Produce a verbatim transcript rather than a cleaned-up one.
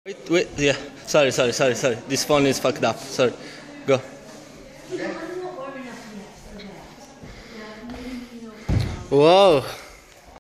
Wait, wait, yeah. Sorry, sorry, sorry, sorry. This phone is fucked up. Sorry. Go. Whoa.